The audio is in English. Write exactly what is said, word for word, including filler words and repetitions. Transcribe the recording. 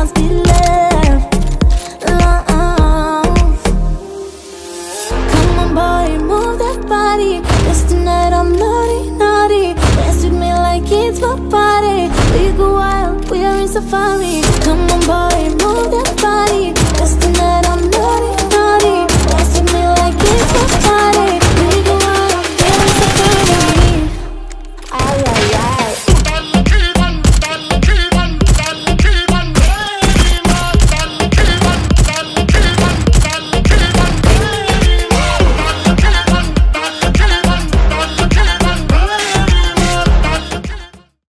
must be love, love. Come on boy, move that body. Cause tonight I'm naughty, naughty. Dance with me like it's my party. We go wild, we are in safari. Come on boy, move that